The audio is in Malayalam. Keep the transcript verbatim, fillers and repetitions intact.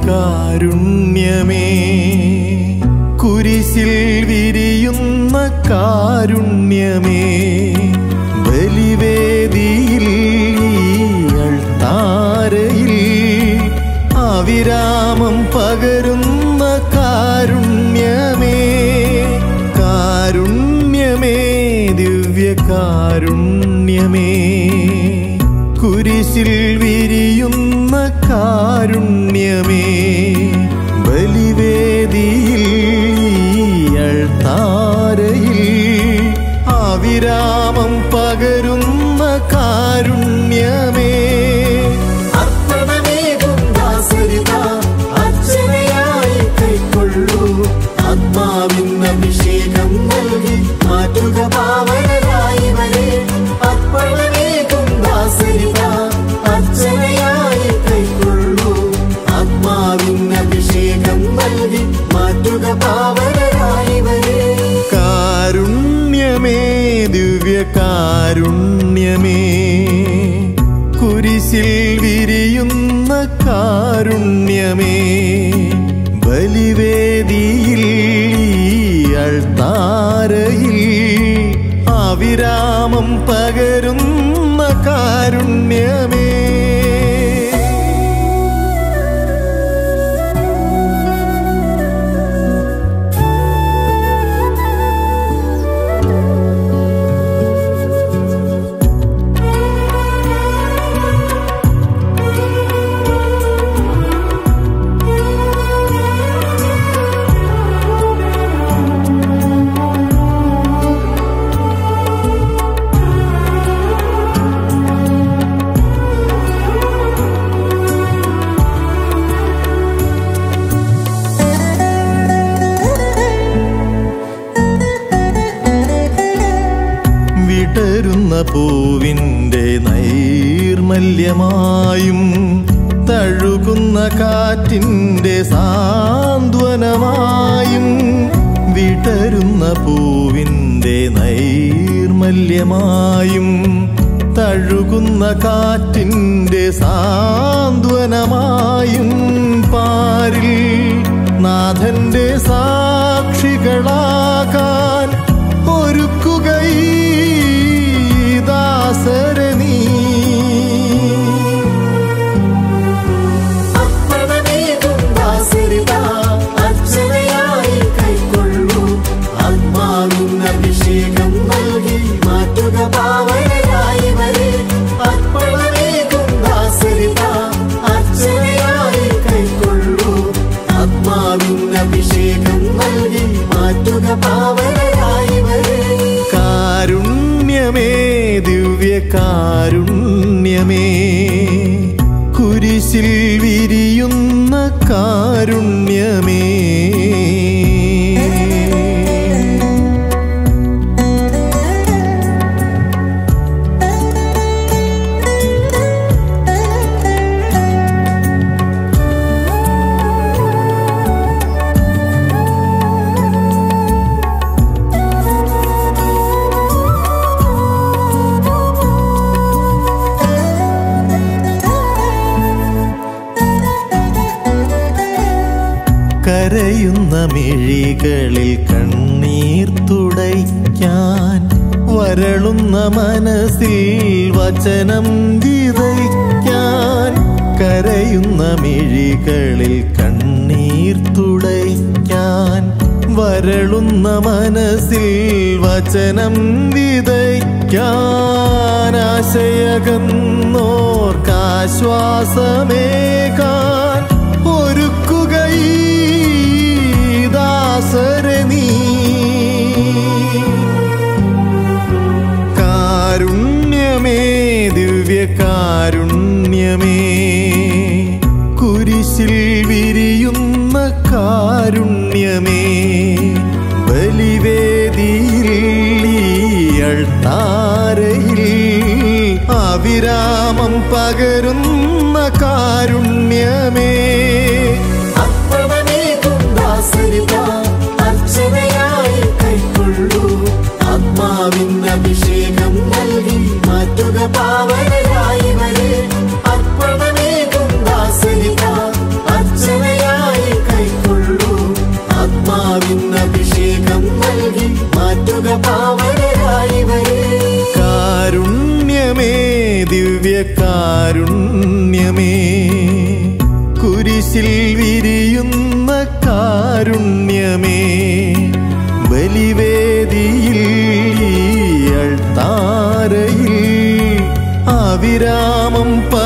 കാരുണ്യമേ കുരിശിൽ വിരിയുന്ന കാരുണ്യമേ ബലിവേദിയിൽ അൾത്താരയിൽ അവിരാമം പകരുന്ന കാരുണ്യമേ കാരുണ്യമേ ദിവ്യകാരുണ്യമേ കുരിശിൽ വിരിയുന്ന കാരുണ്യമേ ബലിവേദിയിൽ അൾത്താരയിൽ അവിരാമം പകരുന്ന കാരുണ്യമേ അർപ്പണമേകും ദാസരിതാ അർച്ചനയായി കൈക്കൊള്ളൂ ആത്മാവിൻ അഭിഷേകം നൽകി മാറ്റുക പാവനരായി വരെ അർപ്പണമേകും ദാസരിതാ അർച്ചനയായി കൈക്കൊള്ളൂ ആത്മാവിൻ അഭിഷേകം നൽകി മാറ്റുക പാവനരായി വരെ കാരുണ്യമേ ദിവ്യകാരുണ്യമേ കുരിശിൽ വിരിയുന്ന കാരുണ്യമേ ബലിവേദിയിൽ അൾത്താരയിൽ അവിരാമം പകരുന്ന കാരുണ്യമേ വിടരുന്ന പൂവിൻ്റെ നൈർമല്യമായും തഴുകുന്ന കാറ്റിൻ്റെ സാന്ത്വനമായും വിടരുന്ന പൂവിൻ്റെ നൈർമല്യമായും തഴുകുന്ന കാറ്റിൻ്റെ സാന്ത്വനമായും പാരിൽ നാഥന്റെ സാക്ഷികളാകാൻ ഒരുക്കുകൈ ദാസരനീ അർപ്പണമേകും ദാസരിതാ അർച്ചനയായി കൈക്കൊള്ളൂ ആത്മാവിൻ അഭിഷേകം നൽകി മാറ്റുക പാവനരായി വരെ അർപ്പണമേകും ദാസരിതാ അർച്ചനയായി കൈക്കൊള്ളൂ ആത്മാവിൻ അഭിഷേകം നൽകി മാറ്റുക പാവനരായി വരെ കാരുണ്യമേ ദിവ്യകാരുണ്യമേ കുരിശിൽ വിരിയുന്ന കാരുണ്യമേ കരയുന്ന മിഴികളിൽ കണ്ണീർ തുടയ്ക്കാൻ വരളുന്ന മനസ്സിൽ വചനം വിതയ്ക്കാൻ കരയുന്ന മിഴികളിൽ കണ്ണീർ തുടയ്ക്കാൻ വരളുന്ന മനസ്സിൽ വചനം വിതയ്ക്കാൻ ആശയകന്നോർക്കാശ്വാസമേകാൻ ഒരുക്കുകൈ ദാസരനീ കാരുണ്യമേ ദിവ്യകാരുണ്യമേ കുരിശിൽ വിരിയുന്ന കാരുണ്യമേ ബലിവേദിയിൽ അൾത്താരയിൽ അവിരാമം പകരുന്ന കാരുണ്യമേ അർപ്പണമേകും ദാസരിതാ അർച്ചനയായി കൈക്കൊള്ളൂ ആത്മാവിൻ അഭിഷേകം നൽകി മാറ്റുക പാവനരായി വരെ അർപ്പണമേകും ദാസരിതാ അർച്ചനയായി ദിവ്യകാരുണ്യമേ കുരിശിൽ വിരിയുന്ന കാരുണ്യമേ ബലിവേദിയിൽ ഈ അൾത്താരയിൽ അവിരാമം